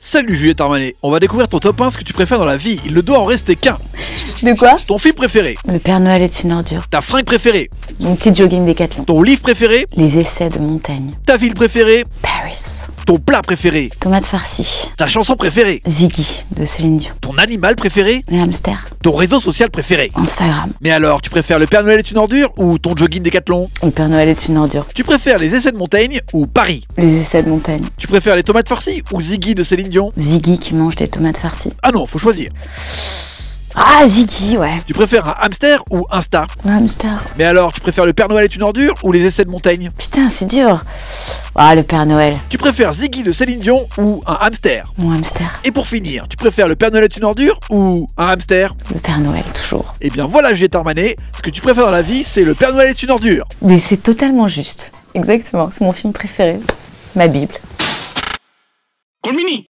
Salut Juliette Armanet, on va découvrir ton top 1, ce que tu préfères dans la vie. Il ne doit en rester qu'un. De quoi? Ton film préféré. Le Père Noël est une ordure. Ta fringue préférée. Mon petit jogging Décathlon. Ton livre préféré. Les essais de Montaigne. Ta ville préférée. Paris. Ton plat préféré. Tomate farcie. Ta chanson préférée. Ziggy de Céline Dion. Ton animal préféré. Les hamsters. Ton réseau social préféré. Instagram. Mais alors, tu préfères le Père Noël est une ordure ou ton jogging Décathlon? Le Père Noël est une ordure. Tu préfères les essais de Montaigne ou Paris? Les essais de Montaigne. Tu préfères les tomates farcies ou Ziggy de Céline Dion? Ziggy qui mange des tomates farcies. Ah non, faut choisir. Ah, Ziggy, ouais. Tu préfères un hamster ou Insta? Le hamster. Mais alors, tu préfères le Père Noël est une ordure ou les essais de Montaigne? Putain, c'est dur. Ah, le Père Noël. Tu préfères Ziggy de Céline Dion ou un hamster? Mon hamster. Et pour finir, tu préfères le Père Noël est une ordure ou un hamster? Le Père Noël, toujours. Eh bien voilà Juliette Armanet, ce que tu préfères dans la vie, c'est le Père Noël est une ordure. Mais c'est totalement juste. Exactement, c'est mon film préféré. Ma Bible. Colmini